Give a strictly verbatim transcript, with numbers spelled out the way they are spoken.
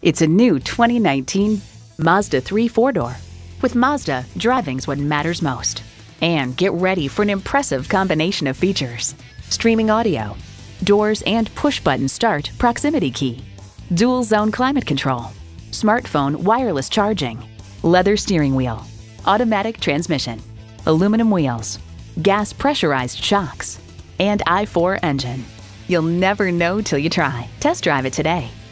It's a new twenty nineteen Mazda three four-door. With Mazda, driving's what matters most. And get ready for an impressive combination of features. Streaming audio, doors and push-button start proximity key, dual zone climate control, smartphone wireless charging, leather steering wheel, automatic transmission, aluminum wheels, gas pressurized shocks, and I four engine. You'll never know till you try. Test drive it today.